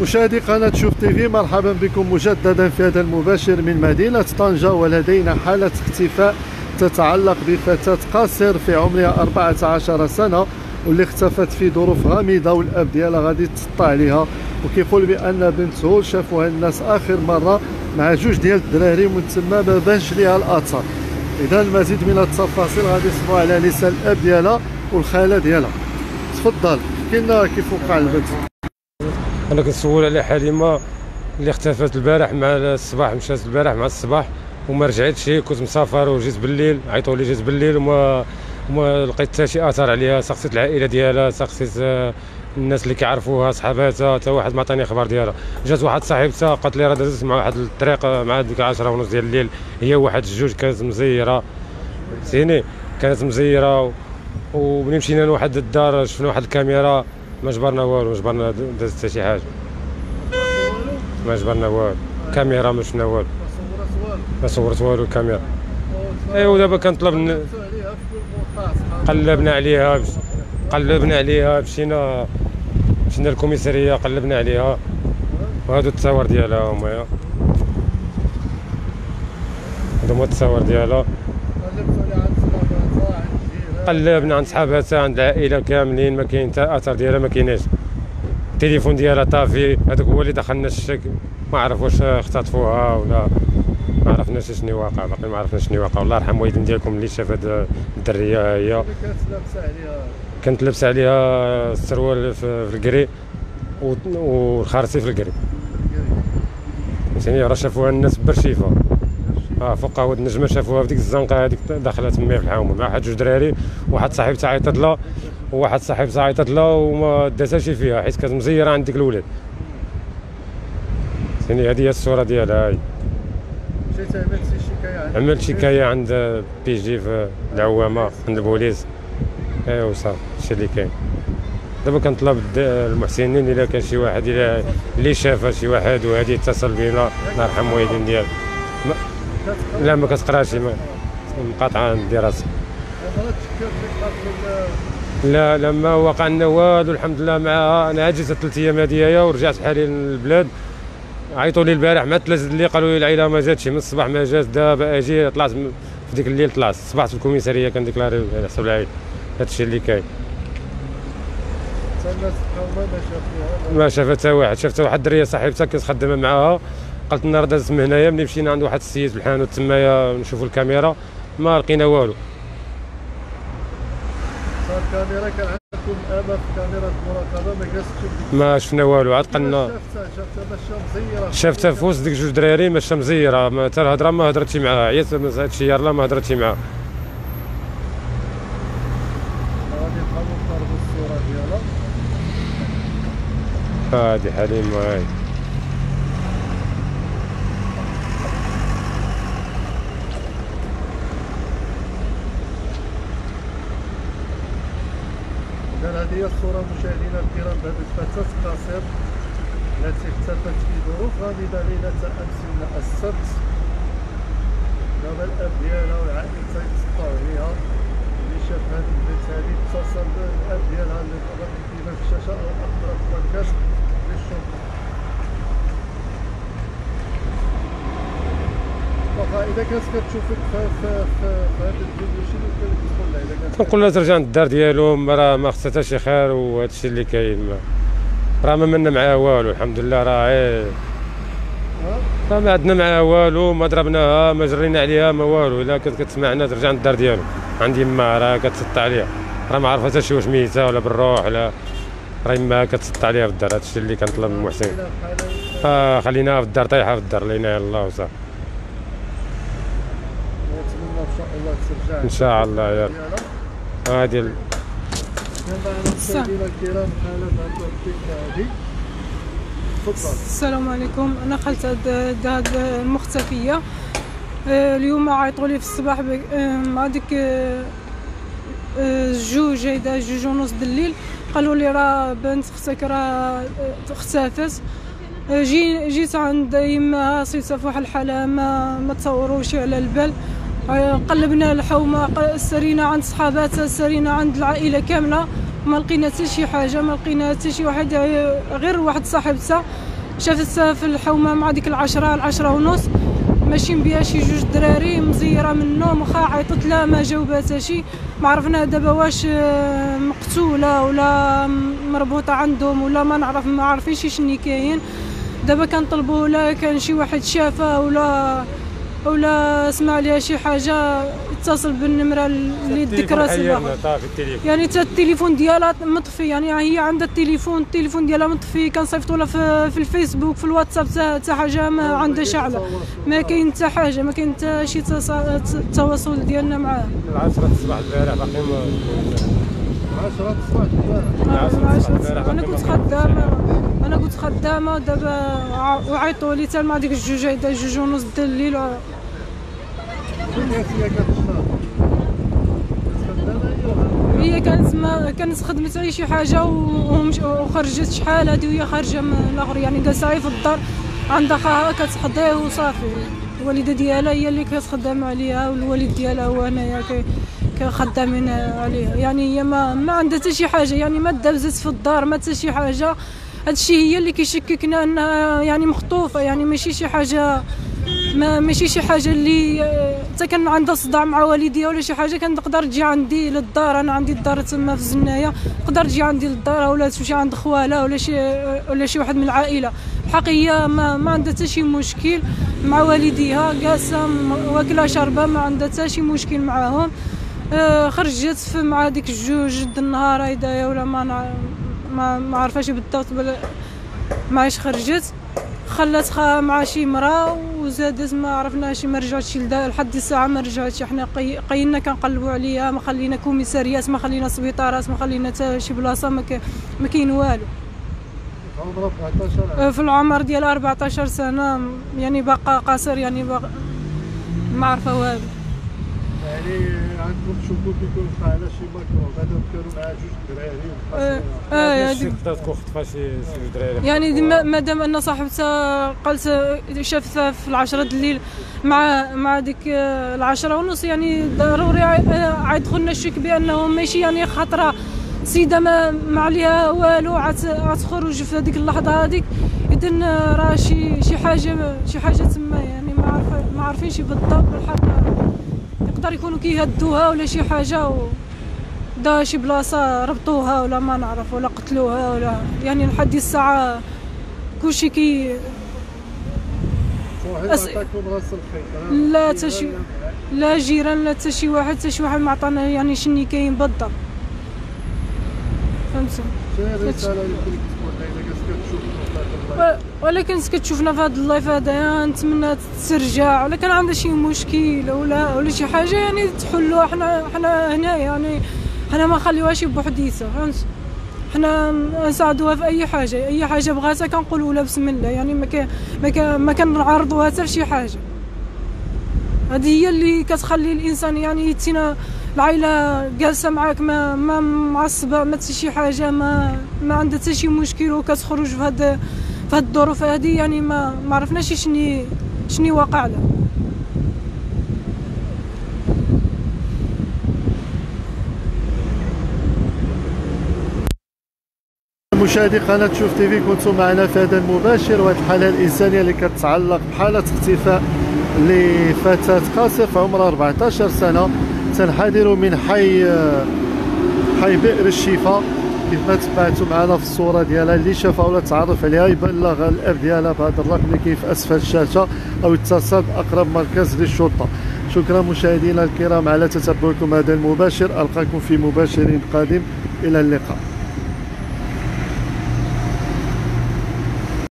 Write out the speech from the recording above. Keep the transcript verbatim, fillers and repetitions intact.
مشاهدي قناة شوف تيفي، مرحبا بكم مجددا في هذا المباشر من مدينة طنجة. ولدينا حالة اختفاء تتعلق بفتاة قاصر في عمرها أربعة عشر سنة، واللي اختفت في ظروف غامضة، والاب ديالها غادي تسطى عليها، وكيقول بان بنته شافوها الناس اخر مرة مع جوج ديال الدراري، ومن تما ما بانش ليها الاثر. اذا المزيد من التفاصيل غادي نسمعوا على لسان الاب ديالها والخالة ديالها. تفضل احكي لنا كيف وقع البنت. انا كنسول على حليمه اللي اختفت البارح مع الصباح، مشات البارح مع الصباح وما رجعتش. كنت مسافر وجيت بالليل، عيطوا لي جيت بالليل وما وما لقيت حتى شي اثر عليها. سقسيت العائله ديالها، سقسيت الناس اللي كيعرفوها، صحاباتها، حتى واحد ما عطاني خبر ديالها. جات واحد صاحبتها قالت لي راه دازت مع واحد الطريق مع ديك عشرة ونص ديال الليل، هي واحد الجوج كانت مزيره فهمتيني، كانت مزيره. وملي مشينا لواحد الدار شفنا واحد الكاميرا، ما جبرنا والو، ما جبرنا دازت حتى شي حاجه، ما جبرنا والو. كاميرا ما شفنا والو، ما صورت والو الكاميرا. ايوا دابا كنطلب، قلبنا عليها قلبنا عليها مشينا مشينا للكوميساريه، قلبنا عليها، وهادو التصاور ديالها هما، هادو هما التصاور ديالها. قلبنا عند صحاباتها، عند العائله كاملين، ما كاين حتى اثر ديالها، ما كايناش. التليفون ديالها طافي، هذاك هو اللي دخلنا الشك. ما عرف واش اختطفوها ولا ما عرفناش شنو واقع، باقي ما عرفناش شنو واقع. الله يرحم والدين ديالكم اللي شاف هاد الدريه. هي كانت لابسه عليها السروال في الكري والخارسي في الكري، فهمتيني. راه شافوها الناس برشيفه، اه فوق هاد النجمه شافوها في ديك الزنقه هذيك داخله تما في الحومه مع واحد جوج دراري. واحد صاحبتها عيطت لها، وواحد صاحبتها عيطت لها وما داتها شي فيها، حيت كانت مزيره عند ديك الولاد، فهمتيني. هذه هي الصوره ديالها. هاي مشيت عملت شكايه عند عملت شكايه عند بي جي في العوامه، عند البوليس. ايوا صافي هادشي اللي كاين. دابا كنطلب المحسنين الا كان شي واحد الا اللي شافها شي واحد وهادي يتصل بينا، الله يرحم والدين ديالو. لا ما كتقراش، مقاطعه الدراسه. لا لا ما وقع لنا والو الحمد لله معاها. انا عجزت ثلاث ايام هذه ورجعت حالي للبلاد. عيطوا لي البارح مع ثلاثه اللي قالوا لي العائله ما جاتش من الصباح، ما جات. دابا اجي طلعت في ديك الليل، طلعت صبحت في الكوميساريه كنديكلاري على حساب العائله. هادشي اللي كاين. ما شافت حتى واحد، شافت واحد الدريه صاحبتها كانت خدامه معاها، قالت لنا راه دازت من هنايا. ملي مشينا عند واحد السيد في الحانوت تمايا نشوفوا الكاميرا ما لقينا والو. صار الكاميرا كان عندكم امام كاميرا المراقبه ما جالستش ما شفنا والو. عاد قلنا شافتها شافتها ماشيه مزيره، شافتها في وسط ديك جوج دراري ماشيه مزيره، حتى الهضره ما هضرتش معاها، عيات هادشي يلاه ما هضرتش معاها. غادي نحاولوا نقربوا الصوره ديالها. هادي حليمه هاي. هذه هي الصورة مشاهدينا الكرام بهذه الفتاة قاصر التي اختفت في ظروف غامضة ليلة أمس من السبت. دابا الأب ديالها والعائلة يتسطاو عليها. اللي شاف هذه البنت هذه اتصل بالأب ديالها اللي ظهر كيما في الشاشة أو أخبر البودكاست للشرطة. واخا إذا كانت كتشوفك في في في هذا الفيديو شنو كتقول لها؟ إذا كانت كنقول لها ترجع للدار ديالهم، راه ما خصها حتى شي خير، وهذا الشيء اللي كاين راه ما منا معاها والو الحمد لله. راه راه ما عندنا معاها والو، ما ضربناها ما جرينا عليها ما والو. الا كانت كتسمعنا ترجع للدار ديالهم عند يما، راه كتسطى عليها، راه ما عرفها حتى شي واش ميته ولا بالروح ولا، راه يما كتسطى عليها في الدار. هذا الشيء اللي كنطلب من المحسن. اه خليناها في الدار، طايحه في الدار، لينا الله وصافي. ان شاء الله يا رب. هادي ال... السلام عليكم. انا خالة هاد المختفيه. اليوم عيطوا لي في الصباح مع ديك جوج هيدا جوج ونص د الليل، قالوا لي راه بنت اختك راه اختفت. جي جيت عند يماها صيتها في واحد الحاله ما ما تصوروش على البال. قلبنا الحومه، سرينا عند صحاباتها، سرينا عند العائله كامله، ما لقينا حتى شي حاجه، ما لقينا حتى شي واحد، غير واحد صاحبتها شافتها في الحومه مع ديك العشرة العشرة ونص ماشيين بها شي جوج دراري مزيره من النوم، وخا عيطت لها ما جاوباتها شي. ما عرفنا دابا واش مقتوله ولا مربوطه عندهم ولا ما نعرف، ما عارفينش شنو كاين. دابا كنطلبوا ولا كان شي واحد شافها ولا ولا سمع ليها شي حاجه يتصل بالنمره اللي ذكرها صباح. يعني حتى التليفون ديالها مطفي، يعني هي عندها التليفون التليفون ديالها مطفي، كنصيفطوا لها في, في الفيسبوك في الواتساب حتى حاجه ما عندها شعله، ما كاين حتى حاجه، ما كاين حتى شي تواصل ديالنا معاها. العشرة الصباح البارح باقي ما عشرة الصباح البارح انا كنت خدامه انا كنت خدامه دابا وعيطوا لي حتى مع ديك الجوج هيدا جوج ونص د الليل. هي كانت ما كانت خدمت اي شي حاجه وخرجت شحال هذه وهي خارجه من الاخر، يعني جالسه في الدار عندها خاها كتحضيه وصافي. الوالده ديالها هي اللي كتخدم عليها والوالد ديالها هو انايا كخدامين عليها، يعني هي ما ما عندها حتى شي حاجه، يعني ما دابزت في الدار ما حتى شي حاجه. هادشي هي اللي كيشككنا انها يعني مخطوفه، يعني ماشي شي حاجه ما ماشي شي حاجه اللي حتى كان عندها صداع مع والديها ولا شي حاجه كان تقدر تجي عندي للدار. انا عندي الدار تما في الزنايه، تقدر تجي عندي للدار ولا تمشي عند خوالها ولا شي ولا شي واحد من العائله. الحقيقه ما ما عندها حتى شي مشكل مع والديها، جالسه واكله شاربه ما عندها حتى شي مشكل معاهم. آه خرجت في مع ديك الجوج د النهار هيدايا ولا ما ما ما عرفاش بالضبط ما عايش خرجت، خلاتها مع شي مرا وزادت ما عرفناش، ما رجعتش لحد الساعه ما رجعتش. حنا قينا كنقلبوا عليها، ما خلينا كوميساريات، ما خلينا سبيطارات، ما خلينا حتى شي بلاصه، ما ما كاين والو. في العمر ديال أربعطاش سنه، يعني باقا قاصر، يعني باقا ما عارفه والو. يعني عندكم تشوفوا كيكون على شي ماكرو هذا كانوا مع جوج دراري اه هذيك تقدر تكون خطفه شي شي دراري، يعني مادام ان صاحبتها قالت شافتها في العشرة د الليل مع مع ديك العشرة ونص، يعني ضروري عيدخلنا الشك بانه ماشي يعني خطره سيده ما ما عليها والو عتخرج في هذيك اللحظه هذيك. اذن راه شي شي حاجه شي حاجه تما، يعني ما عارفه ما عارفينش بالضبط الحق. يقدر يكونوا كيهدوها ولا شي حاجه ودا شي بلاصه ربطوها ولا ما نعرف ولا قتلوها ولا، يعني لحد الساعه كلشي كي أس... لا حتى شي لا جيران لا حتى شي واحد حتى شي واحد ما عطانا يعني شني كاين بالضبط. فهمتي؟ ولكن كتشوفنا في هذا اللايف هذايا نتمنى ترجع، ولا كان عندها شي مشكل ولا ولا شي حاجه يعني تحلوها. حنا حنا هنا يعني حنا ما نخليوهاش بوحديتها، فهمت؟ حنا نساعدوها في اي حاجه، اي حاجه بغاتها كنقولوا لها بسم الله، يعني ما كان ما كان ما كنعرضوها حتى لشي حاجه. هذه هي اللي كتخلي الانسان يعني يتينا العائله جالسه معاك ما ما معصبه ما حتى شي حاجه، ما ما عندها حتى شي مشكل وكتخرج في هاد في هاد الظروف هذه، يعني ما ما عرفناش شني شني واقع لها. مشاهدي قناه شوف تيفي، كنتم معنا في هذا المباشر وهذه الحاله الانسانيه اللي كتعلق بحاله اختفاء لفتاه قاصر في عمرها أربعطاش سنه، تنحدر من حي حي بئر الشفا. كيف ما تبعتوا معنا في الصوره ديالها، اللي شافها ولا تعرف عليها يبلغ الاب ديالها بهذا الرقم اللي كاين في اسفل الشاشه او يتصل باقرب مركز للشرطه. شكرا مشاهدينا الكرام على تتبعكم هذا المباشر، القاكم في مباشر قادم، الى اللقاء.